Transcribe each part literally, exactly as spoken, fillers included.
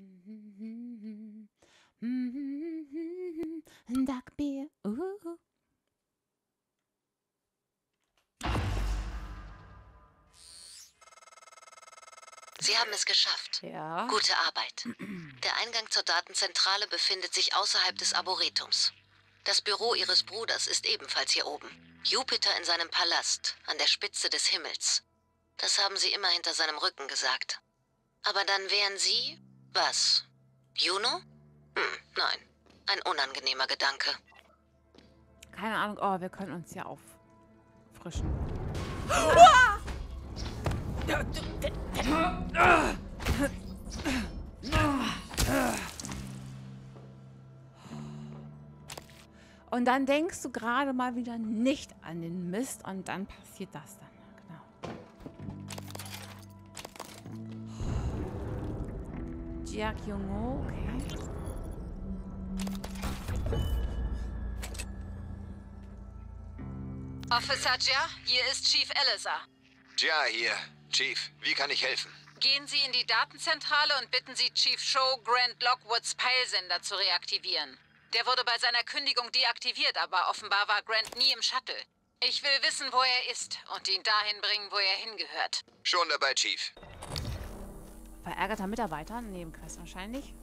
Duckbier. Uh. Sie haben es geschafft. Ja. Gute Arbeit. Der Eingang zur Datenzentrale befindet sich außerhalb des Arboretums. Das Büro Ihres Bruders ist ebenfalls hier oben. Jupiter in seinem Palast, an der Spitze des Himmels. Das haben Sie immer hinter seinem Rücken gesagt. Aber dann wären Sie... was? Juno? Hm, nein. Ein unangenehmer Gedanke. Keine Ahnung. Oh, wir können uns ja auffrischen. Und dann denkst du gerade mal wieder nicht an den Mist und dann passiert das dann. Genau. Jack Jungo, okay. Officer Jia, hier ist Chief Elizar. Jia hier. Chief, wie kann ich helfen? Gehen Sie in die Datenzentrale und bitten Sie Chief Show, Grant Lockwoods Peilsender zu reaktivieren. Der wurde bei seiner Kündigung deaktiviert, aber offenbar war Grant nie im Shuttle. Ich will wissen, wo er ist und ihn dahin bringen, wo er hingehört. Schon dabei, Chief. Verärgerter Mitarbeiter? Nebenquest wahrscheinlich.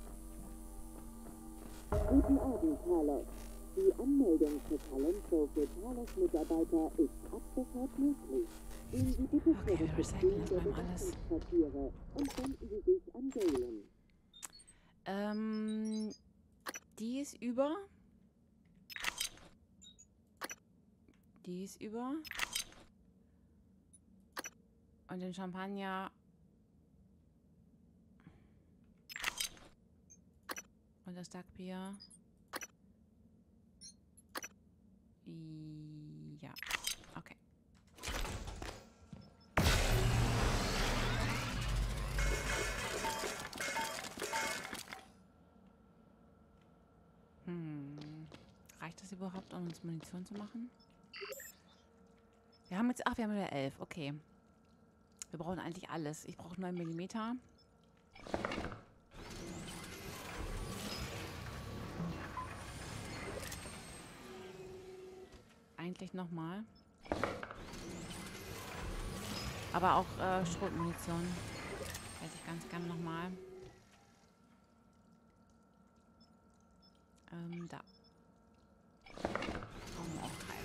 Guten Abend, Carlos. Die Anmeldung für Talento für Carlos-Mitarbeiter ist ab sofort möglich. Gehen Sie bitte Okay, vor wir das recyceln System der erstmal alles. Besatzungsquartiere und wenden Sie sich an Galen. Ähm, die ist über. Die ist über. Und den Champagner. Und das Duckbier. Ja. Okay. Hm. Reicht das überhaupt, um uns Munition zu machen? Wir haben jetzt... Ach, wir haben wieder elf. Okay. Wir brauchen eigentlich alles. Ich brauche neun Millimeter. Eigentlich nochmal. Aber auch äh, Schrotmunition. Hätte ich ganz gerne nochmal. Ähm, da. Brauchen wir auch drei.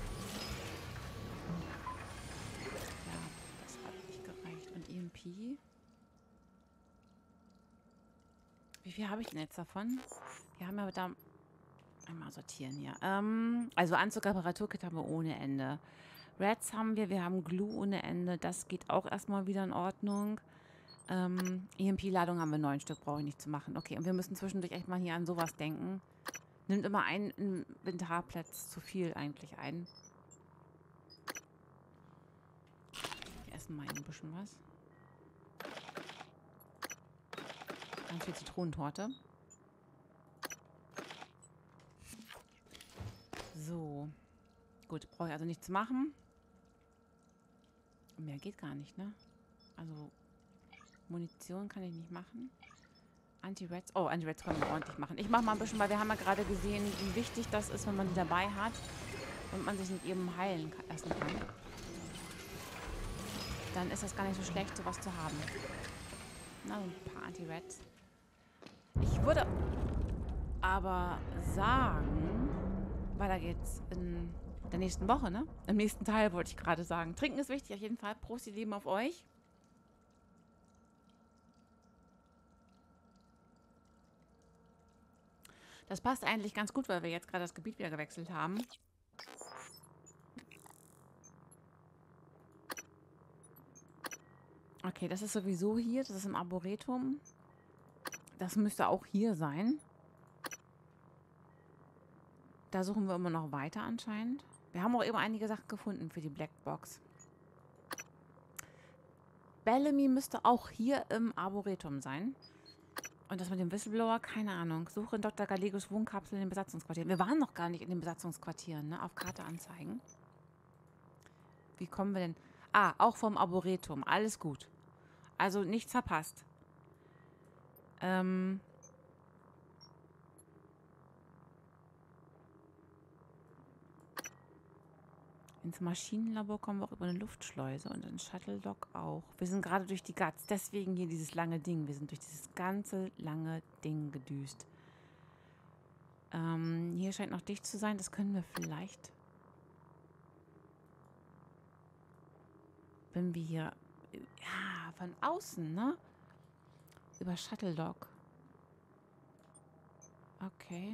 Ja, das hat nicht gereicht. Und E M P? Wie viel habe ich denn jetzt davon? Wir haben ja da... Einmal sortieren hier. Ähm, also Anzug-Reparaturkit haben wir ohne Ende. Reds haben wir, wir haben Glue ohne Ende. Das geht auch erstmal wieder in Ordnung. Ähm, E M P-Ladung haben wir neun Stück, brauche ich nicht zu machen. Okay, und wir müssen zwischendurch echt mal hier an sowas denken. Nimmt immer einen Inventarplatz zu viel eigentlich ein. Wir essen mal ein bisschen was. Ganz viel Zitronentorte. So. Gut, brauche ich also nichts machen. Mehr geht gar nicht, ne? Also, Munition kann ich nicht machen. Anti-Reds. Oh, Anti-Reds können wir ordentlich machen. Ich mache mal ein bisschen, weil wir haben ja gerade gesehen, wie wichtig das ist, wenn man die dabei hat und man sich nicht eben heilen lassen kann. Dann ist das gar nicht so schlecht, sowas zu haben. Na, ein paar Anti-Reds. Ich würde aber sagen... Weiter geht's in der nächsten Woche, ne? Im nächsten Teil wollte ich gerade sagen. Trinken ist wichtig, auf jeden Fall. Prost, ihr Lieben, auf euch. Das passt eigentlich ganz gut, weil wir jetzt gerade das Gebiet wieder gewechselt haben. Okay, das ist sowieso hier. Das ist im Arboretum. Das müsste auch hier sein. Da suchen wir immer noch weiter anscheinend. Wir haben auch eben einige Sachen gefunden für die Blackbox. Bellamy müsste auch hier im Arboretum sein. Und das mit dem Whistleblower, keine Ahnung. Suche in Doktor Gallegos Wohnkapsel in den Besatzungsquartieren. Wir waren noch gar nicht in den Besatzungsquartieren, ne? Auf Karte anzeigen. Wie kommen wir denn? Ah, auch vom Arboretum. Alles gut. Also nichts verpasst. Ähm... Ins Maschinenlabor kommen wir auch über eine Luftschleuse und ins Shuttle-Dock auch. Wir sind gerade durch die Guts, deswegen hier dieses lange Ding. Wir sind durch dieses ganze lange Ding gedüst. Ähm, hier scheint noch dicht zu sein. Das können wir vielleicht... Wenn wir hier... Ja, von außen, ne? Über Shuttle-Dock. Okay.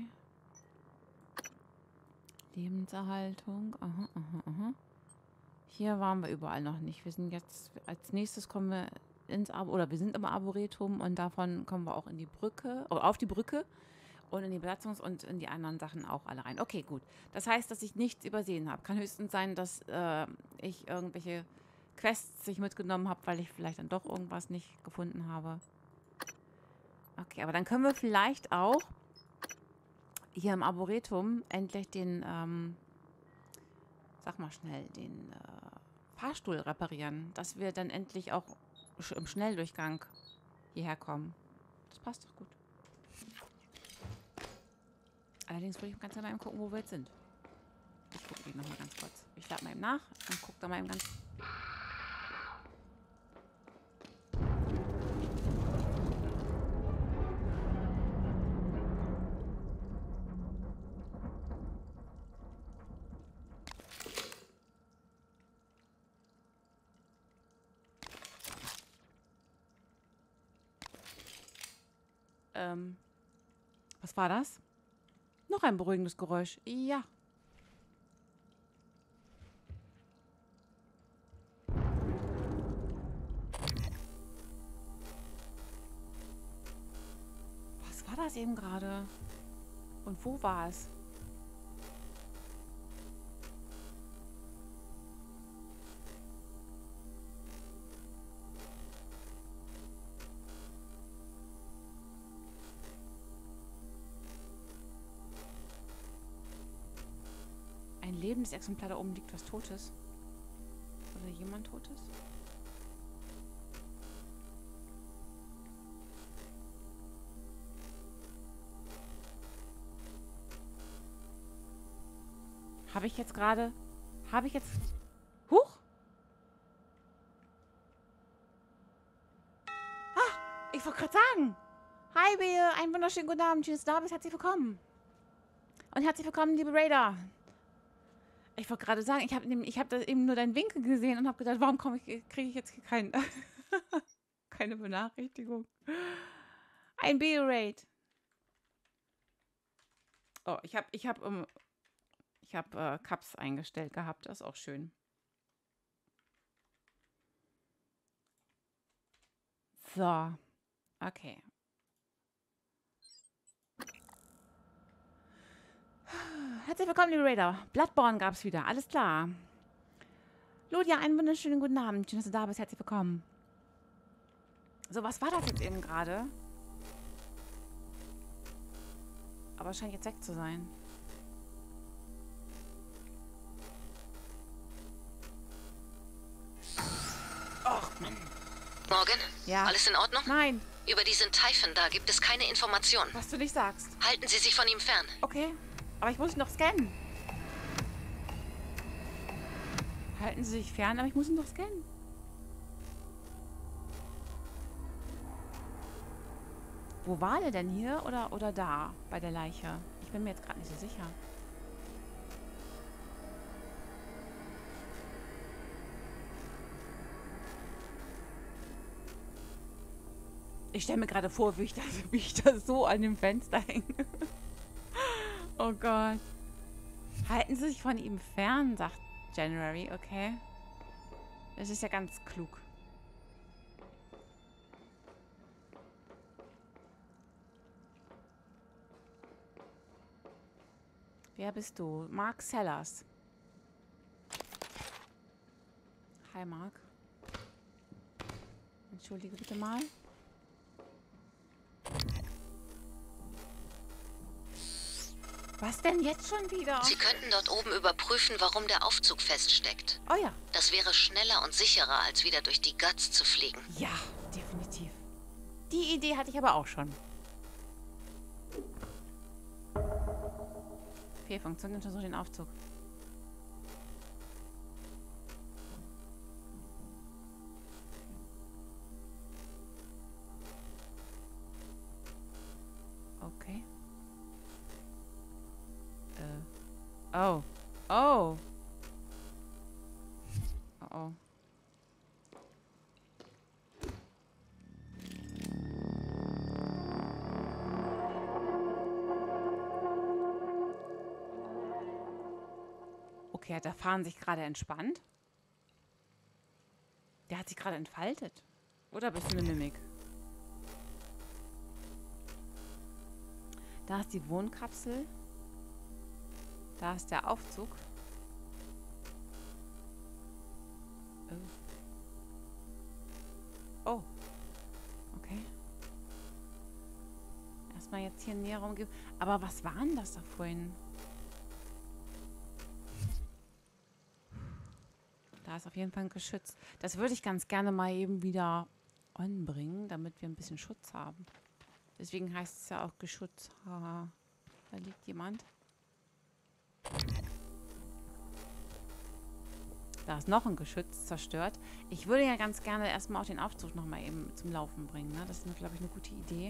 Lebenserhaltung. Aha, aha, aha. Hier waren wir überall noch nicht. Wir sind jetzt, als nächstes kommen wir ins Abo, oder wir sind im Arboretum und davon kommen wir auch in die Brücke, oder auf die Brücke und in die Besatzungs- und in die anderen Sachen auch alle rein. Okay, gut. Das heißt, dass ich nichts übersehen habe. Kann höchstens sein, dass äh, ich irgendwelche Quests sich mitgenommen habe, weil ich vielleicht dann doch irgendwas nicht gefunden habe. Okay, aber dann können wir vielleicht auch hier im Arboretum endlich den, ähm, sag mal schnell, den äh, Fahrstuhl reparieren, dass wir dann endlich auch sch im Schnelldurchgang hierher kommen. Das passt doch gut. Allerdings würde ich ganz mal eben gucken, wo wir jetzt sind. Ich gucke eben noch mal ganz kurz. Ich lade mal eben nach und gucke da mal eben ganz... Ähm, was war das? Noch ein beruhigendes Geräusch. Ja. Was war das eben gerade? Und wo war es? Ein lebendes Exemplar da oben liegt, was Totes. Oder jemand Totes? Habe ich jetzt gerade... Habe ich jetzt... Huch! Ah, ich wollte gerade sagen. Hi, Bea. Einen wunderschönen guten Abend. Schön, dass du da bist. Herzlich willkommen. Und herzlich willkommen, liebe Raider. Ich wollte gerade sagen, ich habe ich hab da eben nur deinen Winkel gesehen und habe gedacht, warum komme ich, kriege ich jetzt hier kein, keine Benachrichtigung. Ein B-Raid. Oh, ich habe ich hab, um, ich hab, äh, Cups eingestellt gehabt. Das ist auch schön. So. Okay. Herzlich willkommen, liebe Raider. Bloodborne gab es wieder. Alles klar. Ludia, einen wunderschönen guten Abend. Schön, dass du da bist. Herzlich willkommen. So, was war das jetzt eben gerade? Aber scheint jetzt weg zu sein. Och, Mann. Morgan? Ja. Alles in Ordnung? Nein. Über diesen Typhon da gibt es keine Informationen. Was du nicht sagst. Halten Sie sich von ihm fern. Okay. Aber ich muss ihn noch scannen. Halten Sie sich fern, aber ich muss ihn noch scannen. Wo war der denn hier oder, oder da bei der Leiche? Ich bin mir jetzt gerade nicht so sicher. Ich stelle mir gerade vor, wie ich, das, wie ich das so an dem Fenster hänge. Oh Gott. Halten Sie sich von ihm fern, sagt January, okay. Das ist ja ganz klug. Wer bist du? Mark Sellers. Hi, Mark. Entschuldige bitte mal. Was denn jetzt schon wieder? Sie könnten dort oben überprüfen, warum der Aufzug feststeckt. Oh ja. Das wäre schneller und sicherer, als wieder durch die Guts zu fliegen. Ja, definitiv. Die Idee hatte ich aber auch schon. Fehlfunktion, untersuche den Aufzug. Okay. Äh. Oh. Oh. Oh oh. Okay, hat der Fahren sich gerade entspannt? Der hat sich gerade entfaltet. Oder bist du eine Mimik? Da ist die Wohnkapsel. Da ist der Aufzug. Oh. Oh. Okay. Erstmal jetzt hier näher rumgeben. Aber was war denn das da vorhin? Da ist auf jeden Fall ein Geschütz. Das würde ich ganz gerne mal eben wieder anbringen, damit wir ein bisschen Schutz haben. Deswegen heißt es ja auch Geschütz. Haha. Da liegt jemand. Da ist noch ein Geschütz zerstört. Ich würde ja ganz gerne erstmal auch den Aufzug nochmal eben zum Laufen bringen. Ne? Das ist, glaube ich, eine gute Idee.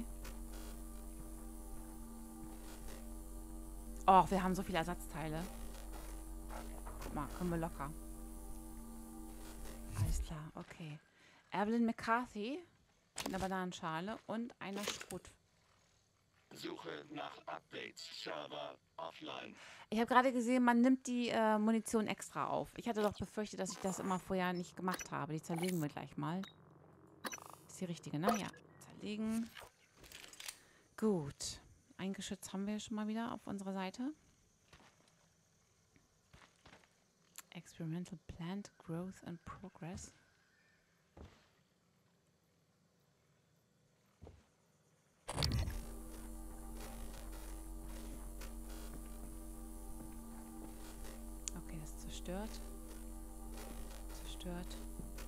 Oh, wir haben so viele Ersatzteile. Guck mal, können wir locker. Alles klar, okay. Evelyn McCarthy, eine Bananenschale und einer Schrot. Suche nach Updates, Server offline. Ich habe gerade gesehen, man nimmt die äh, Munition extra auf. Ich hatte doch befürchtet, dass ich das immer vorher nicht gemacht habe. Die zerlegen wir gleich mal. Ist die richtige, ne? Ja. Zerlegen. Gut. Ein Geschütz haben wir schon mal wieder auf unserer Seite. Experimental Plant Growth and Progress. Okay, das ist zerstört. Zerstört.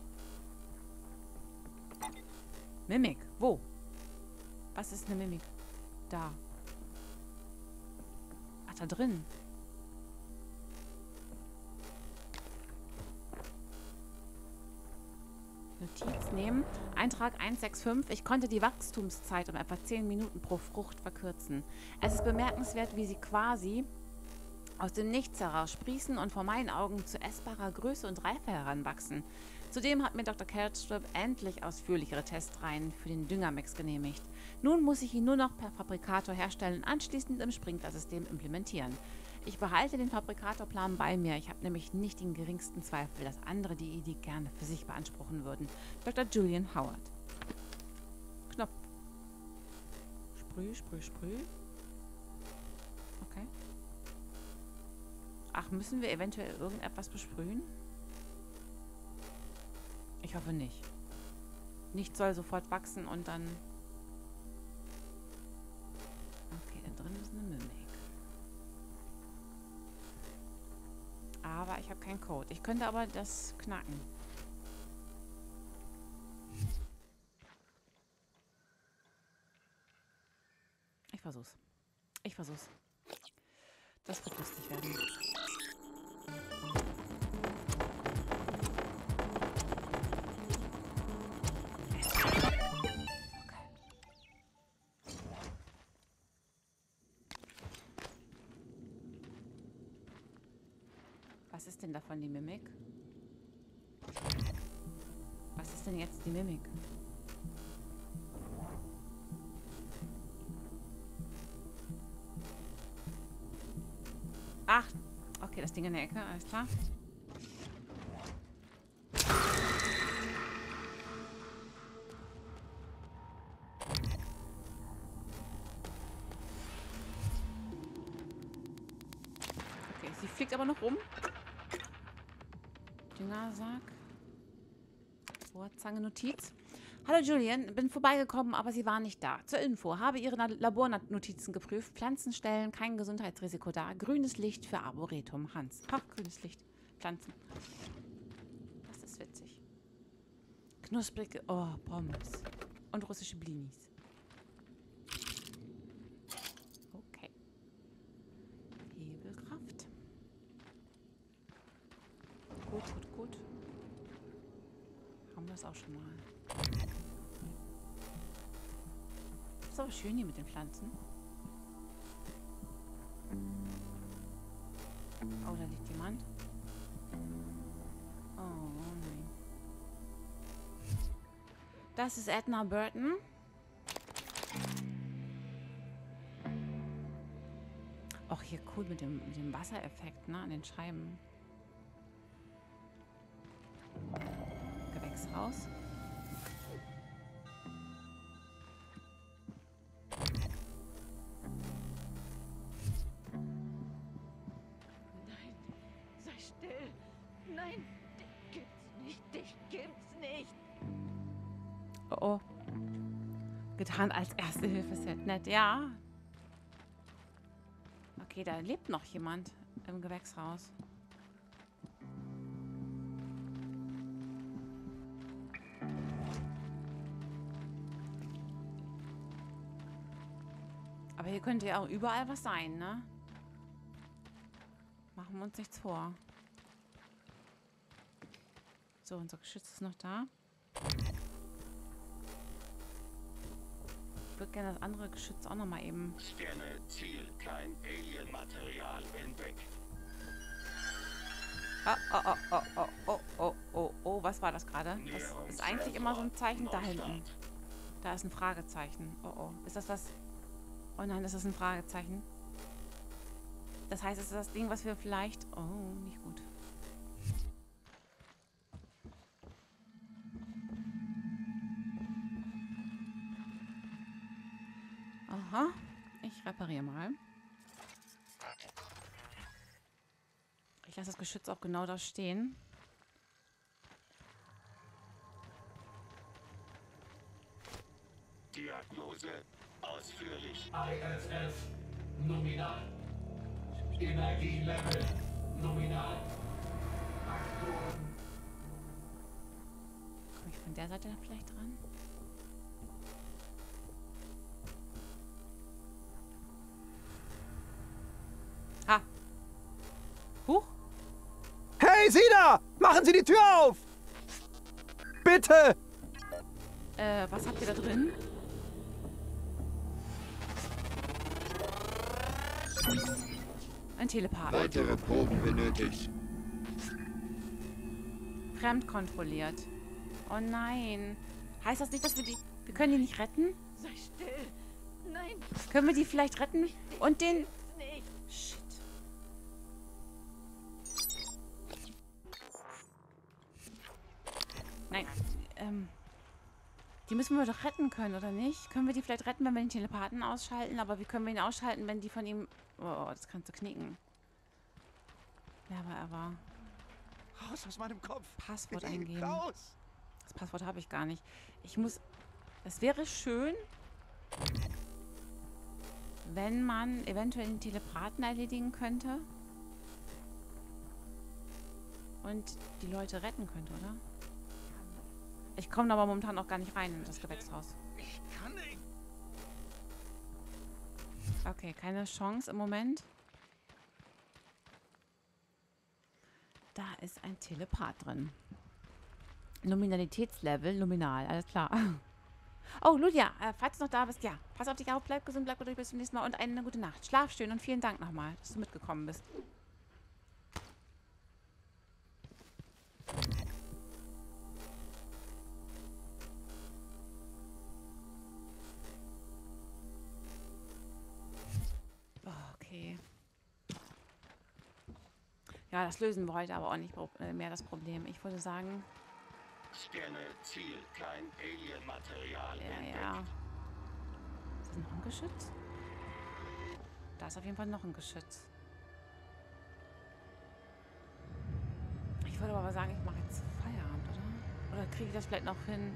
Mimik. Wo? Was ist eine Mimik? Da. Ach, da drin. Notiz nehmen. Eintrag eins sechs fünf. Ich konnte die Wachstumszeit um etwa zehn Minuten pro Frucht verkürzen. Es ist bemerkenswert, wie sie quasi aus dem Nichts heraus sprießen und vor meinen Augen zu essbarer Größe und Reife heranwachsen. Zudem hat mir Doktor Kelstrip endlich ausführlichere Testreihen für den Düngermix genehmigt. Nun muss ich ihn nur noch per Fabrikator herstellen und anschließend im Sprinklersystem implementieren. Ich behalte den Fabrikatorplan bei mir. Ich habe nämlich nicht den geringsten Zweifel, dass andere die Idee gerne für sich beanspruchen würden. Doktor Julian Howard. Knopf. Sprüh, sprüh, sprüh. Okay. Ach, müssen wir eventuell irgendetwas besprühen? Ich hoffe nicht. Nichts soll sofort wachsen und dann... Okay, da drin ist eine Mimik. Aber ich habe keinen Code. Ich könnte aber das knacken. Ich versuch's. Ich versuch's. Das wird lustig werden. Was ist denn davon die Mimik? Was ist denn jetzt die Mimik? Ach, okay, das Ding in der Ecke, alles klar. Okay, sie fliegt aber noch rum. Düngersack. Bohrzange, Notiz. Hallo Julian, bin vorbeigekommen, aber Sie waren nicht da. Zur Info, habe Ihre Labornotizen geprüft. Pflanzenstellen, kein Gesundheitsrisiko da. Grünes Licht für Arboretum. Hans. Ha, grünes Licht. Pflanzen. Das ist witzig. Knusprige... Oh, Pommes. Und russische Blinis. Okay. Hebelkraft. Gut, gut, gut. Haben wir es auch schon mal. Ist aber schön hier mit den Pflanzen. Oh, da liegt jemand. Oh, nein. Das ist Edna Burton. Auch hier cool mit dem, mit dem Wassereffekt, ne, an den Scheiben. Gewächshaus. Nein, sei still. Nein, dich gibt's nicht, dich gibt's nicht. Oh, oh. Getan als Erste-Hilfe-Set. Nett, ja. Okay, da lebt noch jemand im Gewächshaus. Aber hier könnte ja auch überall was sein, ne? Machen wir uns nichts vor. So, unser Geschütz ist noch da. Ich würde gerne das andere Geschütz auch noch mal eben... Scanne Ziel, kein Alien-Material entdeckt. Oh, oh, oh, oh, oh, oh, oh, oh, oh, was war das gerade? Das ist eigentlich immer so ein Zeichen da hinten. Da ist ein Fragezeichen. Oh, oh. Ist das was... Oh nein, das ist ein Fragezeichen. Das heißt, es ist das Ding, was wir vielleicht... Oh, nicht gut. Aha. Ich repariere mal. Ich lasse das Geschütz auch genau da stehen. Diagnose ausführlich. I S S nominal. Energielevel nominal. Achtung. Komme ich von der Seite da vielleicht dran? Ha! Huch! Hey, Sie da! Machen Sie die Tür auf! Bitte! Äh, was habt ihr da drin? Ein Telepath. Weitere Proben benötigt. Fremdkontrolliert. Oh nein. Heißt das nicht, dass wir die... Wir können die nicht retten? Sei still. Nein, Können wir die vielleicht retten? Und den... gibt's nicht. Shit. Nein. Ähm... Die müssen wir doch retten können, oder nicht? Können wir die vielleicht retten, wenn wir den Telepathen ausschalten? Aber wie können wir ihn ausschalten, wenn die von ihm... Oh, das kannst du knicken. Ja, aber er war... Raus aus meinem Kopf! Passwort Geh eingeben. Raus! Das Passwort habe ich gar nicht. Ich muss... Es wäre schön, wenn man eventuell den Telepathen erledigen könnte. Und die Leute retten könnte, oder? Ich komme aber momentan auch gar nicht rein in das Gewächshaus. Ich kann nicht! Okay, keine Chance im Moment. Da ist ein Telepath drin. Nominalitätslevel, nominal, alles klar. Oh, Ludia, äh, falls du noch da bist, ja, pass auf dich auf, bleib gesund, bleib gut, bis zum nächsten Mal und eine gute Nacht. Schlaf schön und vielen Dank nochmal, dass du mitgekommen bist. Okay. Ja, das lösen wir heute aber auch nicht mehr das Problem. Ich würde sagen... Scanne Ziel, kein Alien-Material Ja, entdeckt. ja. Ist das noch ein Geschütz? Da ist auf jeden Fall noch ein Geschütz. Ich würde aber sagen, ich mache jetzt Feierabend, oder? Oder kriege ich das vielleicht noch hin?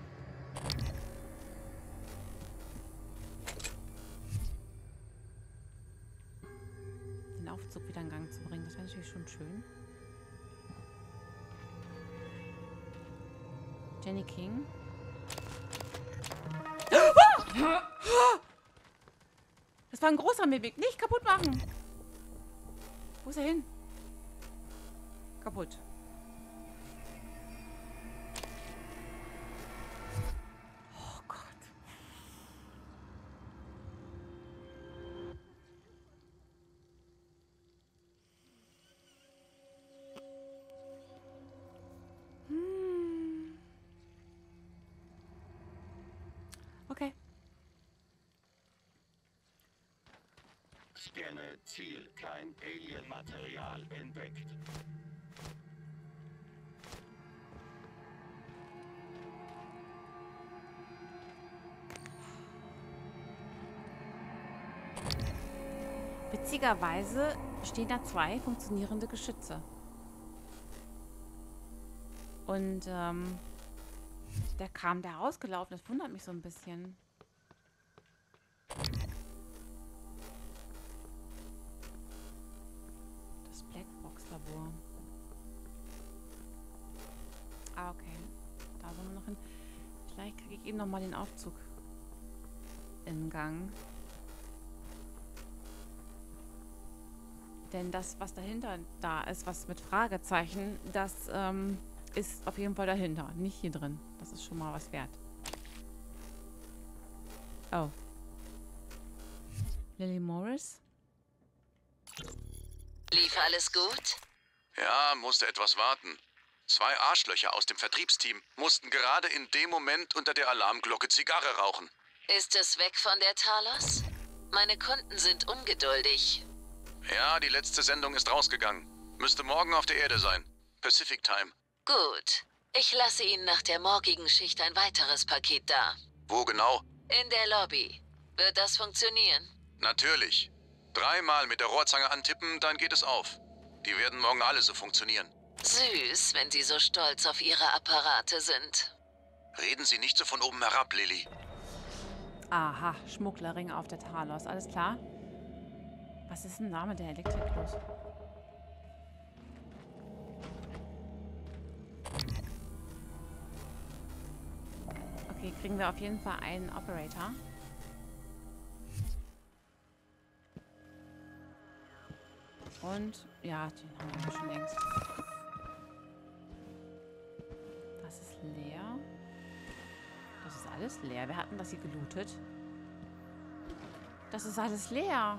Den Aufzug wieder in Gang zu bringen, das wäre natürlich schon schön. Jenny King. Das war ein großer Mimik. Nicht kaputt machen. Wo ist er hin? Kaputt. Oh Gott. Hm. Okay. Scanne Ziel. Kein Alien-Material entdeckt. Witzigerweise stehen da zwei funktionierende Geschütze. Und ähm, der kam da rausgelaufen. Das wundert mich so ein bisschen. Das Blackbox-Labor. Ah, okay. Da sollen wir noch hin. Vielleicht kriege ich eben noch mal den Aufzug in Gang. Denn das, was dahinter da ist, was mit Fragezeichen, das ähm, ist auf jeden Fall dahinter. Nicht hier drin. Das ist schon mal was wert. Oh. Lily Morris? Lief alles gut? Ja, musste etwas warten. Zwei Arschlöcher aus dem Vertriebsteam mussten gerade in dem Moment unter der Alarmglocke Zigarre rauchen. Ist es weg von der Talos? Meine Kunden sind ungeduldig. Ja, die letzte Sendung ist rausgegangen. Müsste morgen auf der Erde sein. Pacific Time. Gut. Ich lasse Ihnen nach der morgigen Schicht ein weiteres Paket da. Wo genau? In der Lobby. Wird das funktionieren? Natürlich. Dreimal mit der Rohrzange antippen, dann geht es auf. Die werden morgen alle so funktionieren. Süß, wenn Sie so stolz auf Ihre Apparate sind. Reden Sie nicht so von oben herab, Lily. Aha, Schmugglerring auf der Talos. Alles klar? Was ist denn da mit der Elektrik los? Okay, kriegen wir auf jeden Fall einen Operator. Und, ja, den haben wir schon längst. Das ist leer. Das ist alles leer. Wir hatten das hier gelootet. Das ist alles leer.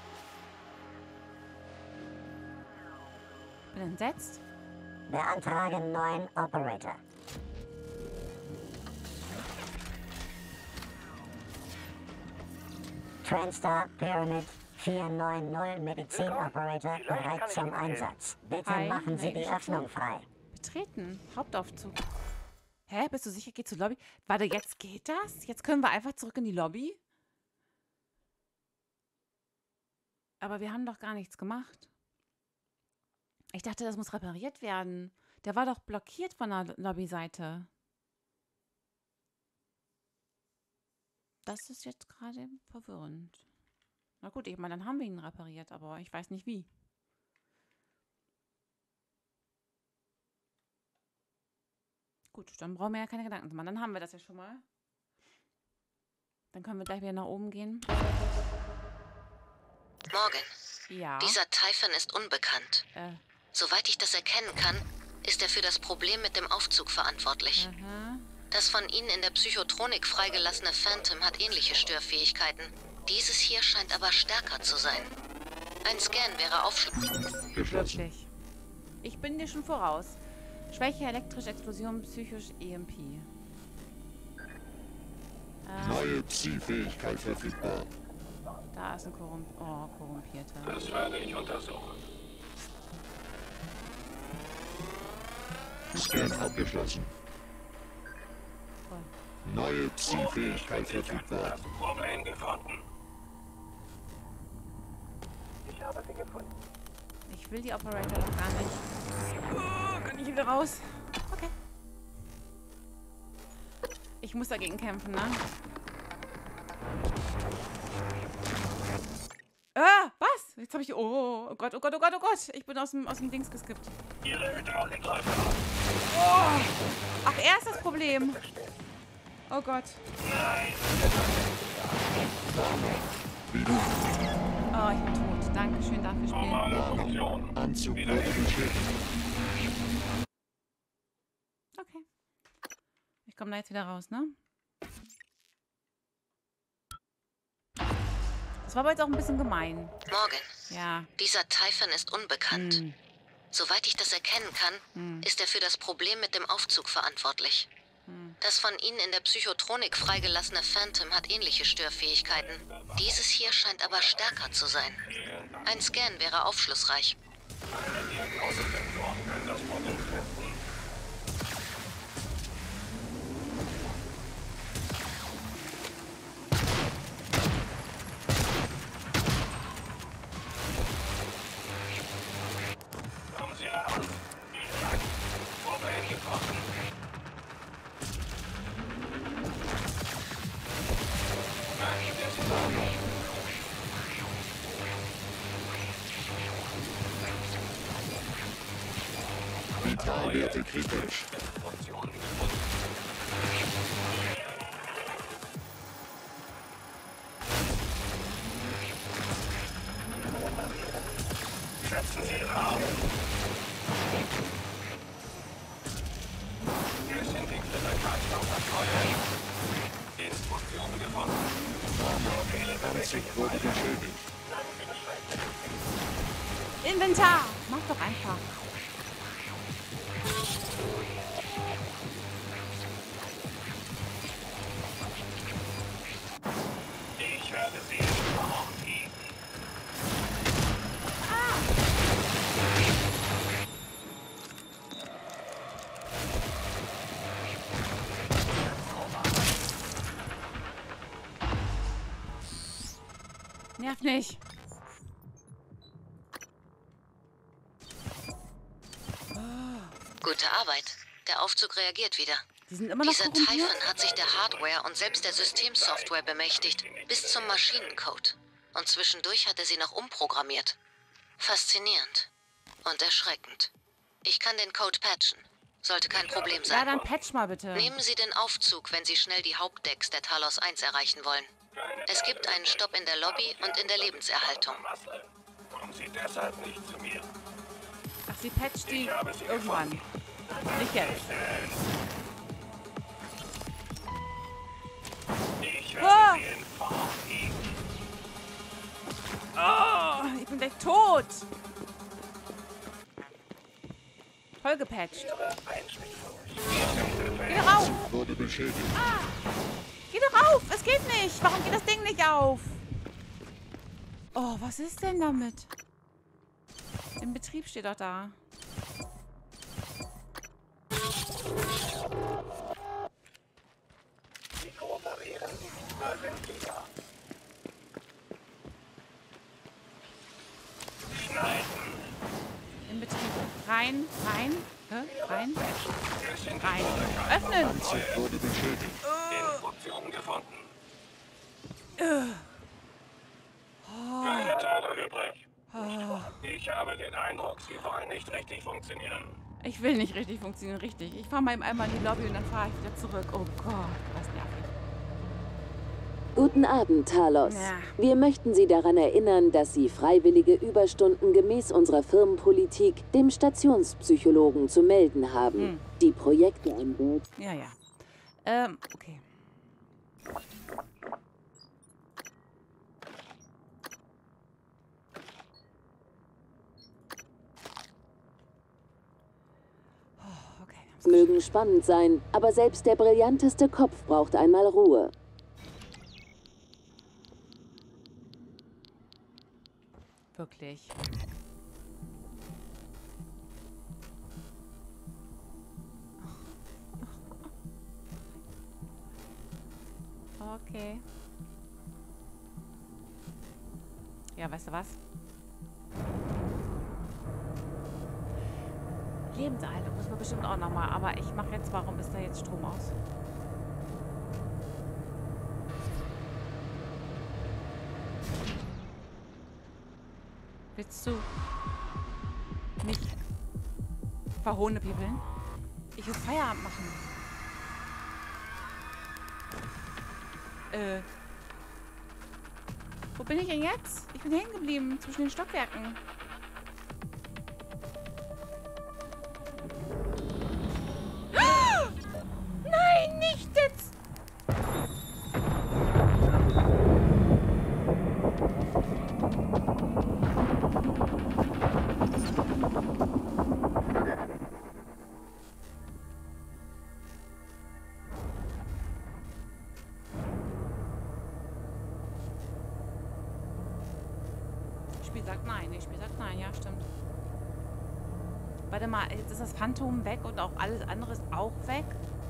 Bin entsetzt. Beantragen neuen Operator. Transstar Pyramid vier neun null Medizin-Operator bereit zum Einsatz. Bitte Hi. machen Sie die Öffnung frei. Betreten. Hauptaufzug. Hä? Bist du sicher? Geht zur Lobby? Warte, jetzt geht das? Jetzt können wir einfach zurück in die Lobby? Aber wir haben doch gar nichts gemacht. Ich dachte, das muss repariert werden. Der war doch blockiert von der Lobbyseite. Das ist jetzt gerade verwirrend. Na gut, ich meine, dann haben wir ihn repariert, aber ich weiß nicht wie. Gut, dann brauchen wir ja keine Gedanken zu machen. Dann haben wir das ja schon mal. Dann können wir gleich wieder nach oben gehen. Morgan. Ja. Dieser Typhon ist unbekannt. Äh. Soweit ich das erkennen kann, ist er für das Problem mit dem Aufzug verantwortlich. Aha. Das von Ihnen in der Psychotronik freigelassene Phantom hat ähnliche Störfähigkeiten. Dieses hier scheint aber stärker zu sein. Ein Scan wäre aufschlussreich. Wirklich. Ich bin dir schon voraus. Schwäche, elektrische Explosion, psychisch, E M P. Ähm, Neue Psi-Fähigkeit verfügbar. Da ist ein Korrump oh, Korrumpierter. Das werde ich untersuchen. Scan abgeschlossen. Cool. Neue Psi-Fähigkeit verfügbar. Problem gefunden. Ich habe sie gefunden. Ich will die Operator doch gar nicht. Oh, kann ich wieder raus? Okay. Ich muss dagegen kämpfen, ne? Ah, was? Jetzt habe ich... Oh, oh Gott, oh Gott, oh Gott, oh Gott. Ich bin aus dem, aus dem Dings geskippt. Ihre Hydraulik läuft. Oh. Ach, er ist das Problem. Oh Gott. Nein. Oh, ich bin tot. Dankeschön dafür, Spiel. Anzug wurde beschädigt. Okay. Ich komme da jetzt wieder raus, ne? Das war aber jetzt auch ein bisschen gemein. Morgan. Ja. Dieser Typhon ist unbekannt. Hm. Soweit ich das erkennen kann, Hm. ist er für das Problem mit dem Aufzug verantwortlich. Hm. Das von Ihnen in der Psychotronik freigelassene Phantom hat ähnliche Störfähigkeiten. Dieses hier scheint aber stärker zu sein. Ein Scan wäre aufschlussreich. Vitalwerte kritisch. Setzen Sie raus. Wir sind die Kletterkreisläufer. Instruktion gefunden. Anzug wurde beschädigt. Inventar! Mach doch einfach. Ich werde Sie verhaften. Nerv nicht. Gute Arbeit. Der Aufzug reagiert wieder. Die sind immer noch Dieser korrumpiert? Typhon hat sich der Hardware und selbst der Systemsoftware bemächtigt, bis zum Maschinencode. Und zwischendurch hat er sie noch umprogrammiert. Faszinierend. Und erschreckend. Ich kann den Code patchen. Sollte kein Problem sein. Ja, dann patch mal bitte. Nehmen Sie den Aufzug, wenn Sie schnell die Hauptdecks der Talos eins erreichen wollen. Es gibt einen Stopp in der Lobby und in der Lebenserhaltung. Kommen Sie deshalb nicht zu mir. Ach, sie patcht die irgendwann. Nicht jetzt. Ich Oh! werde Sie entfachen. Oh, ich bin gleich tot. Voll gepatcht. Geh doch auf. Wurde beschädigt. Ah, geh doch auf. Es geht nicht. Warum geht das Ding nicht auf? Oh, was ist denn damit? Im Betrieb steht doch da. Im Betrieb. Rein, rein, hä? Rein, rein. Öffnen! Anzug wurde beschädigt. Instruktion gefunden. Uh. Keine Teile übrig. Oh. Ich habe den Eindruck, Sie wollen nicht richtig funktionieren. Ich will nicht richtig funktionieren, richtig. Ich fahre mal eben einmal in die Lobby und dann fahre ich wieder zurück. Oh Gott, was nervig. Guten Abend, Talos. Ja. Wir möchten Sie daran erinnern, dass Sie freiwillige Überstunden gemäß unserer Firmenpolitik dem Stationspsychologen zu melden haben. Hm. Die Projekte an Bord. Ja, ja. Ähm, okay. Oh, okay. Mögen spannend sein, aber selbst der brillanteste Kopf braucht einmal Ruhe. Wirklich. Okay. Ja, weißt du was? Lebenserhaltung muss man bestimmt auch nochmal, aber ich mache jetzt, warum ist da jetzt Strom aus? Willst du mich verhohnepiepeln? Ich will Feierabend machen. Äh. Wo bin ich denn jetzt? Ich bin hängen geblieben zwischen den Stockwerken. Nein, nicht jetzt! Das Spiel sagt nein. Das Spiel sagt nein, ja, stimmt. Warte mal, jetzt ist das Phantom weg und auch alles andere ist auch weg.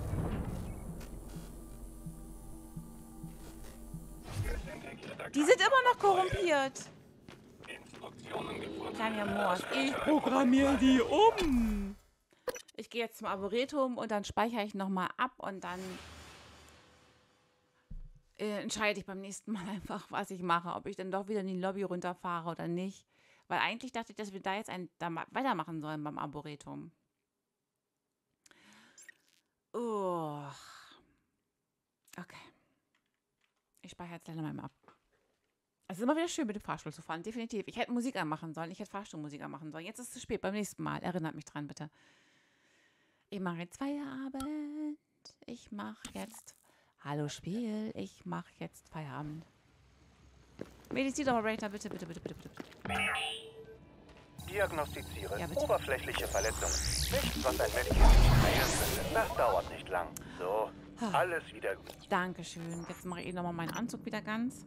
Die sind immer noch korrumpiert. Kleiner Mord. Ich programmiere die um. Ich gehe jetzt zum Arboretum und dann speichere ich nochmal ab und dann äh, entscheide ich beim nächsten Mal einfach, was ich mache. Ob ich dann doch wieder in die Lobby runterfahre oder nicht. Weil eigentlich dachte ich, dass wir da jetzt ein, da weitermachen sollen beim Arboretum. Oh. Okay. Ich speichere jetzt leider mal ab. Es ist immer wieder schön, mit dem Fahrstuhl zu fahren. Definitiv. Ich hätte Musik anmachen sollen. Ich hätte Fahrstuhlmusik anmachen sollen. Jetzt ist es zu spät. Beim nächsten Mal. Erinnert mich dran, bitte. Ich mache jetzt Feierabend. Ich mache jetzt... Hallo, Spiel. Ich mache jetzt Feierabend. Medizin-Operator, bitte, bitte, bitte, bitte, bitte. Diagnostiziere ja, bitte. oberflächliche Verletzungen. Nichts, was ein Medikament heilen könnte. Das dauert nicht lang. So, alles wieder gut. Dankeschön. Jetzt mache ich eh nochmal meinen Anzug wieder ganz.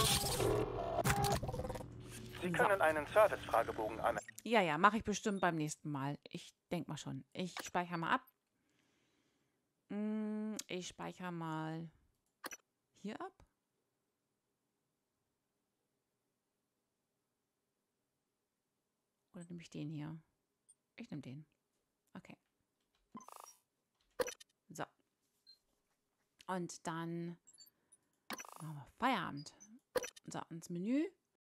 Sie können einen Service-Fragebogen an. Ja, ja, mache ich bestimmt beim nächsten Mal. Ich denke mal schon. Ich speichere mal ab. Ich speichere mal hier ab. Oder nehme ich den hier? Ich nehme den. Okay. So. Und dann machen wir Feierabend. So, ins Menü.